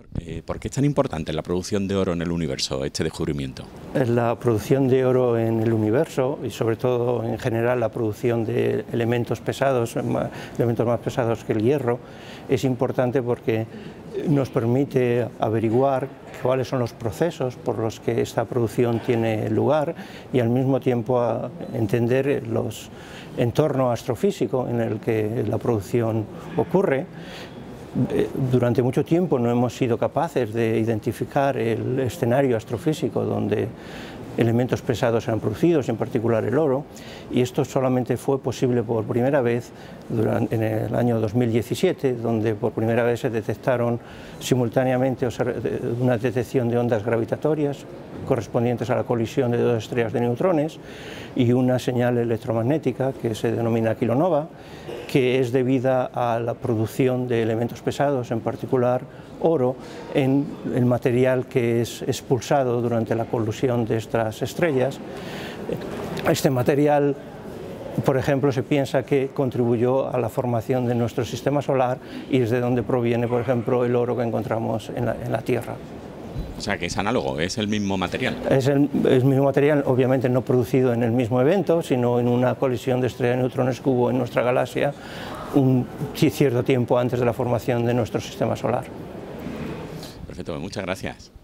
¿Por qué es tan importante la producción de oro en el universo, este descubrimiento? La producción de oro en el universo y sobre todo en general la producción de elementos pesados, elementos más pesados que el hierro, es importante porque nos permite averiguar cuáles son los procesos por los que esta producción tiene lugar y al mismo tiempo entender los entornos astrofísicos en el que la producción ocurre. Durante mucho tiempo no hemos sido capaces de identificar el escenario astrofísico donde elementos pesados eran producidos, en particular el oro, y esto solamente fue posible por primera vez en el año 2017, donde por primera vez se detectaron simultáneamente una detección de ondas gravitatorias correspondientes a la colisión de dos estrellas de neutrones y una señal electromagnética que se denomina kilonova, que es debida a la producción de elementos pesados, en particular oro, en el material que es expulsado durante la colusión de estas estrellas. Este material, por ejemplo, se piensa que contribuyó a la formación de nuestro sistema solar y es de donde proviene, por ejemplo, el oro que encontramos en la Tierra. O sea, que es análogo, es el mismo material. Es el mismo material, obviamente no producido en el mismo evento, sino en una colisión de estrellas de neutrones que hubo en nuestra galaxia un cierto tiempo antes de la formación de nuestro sistema solar. Perfecto, muchas gracias.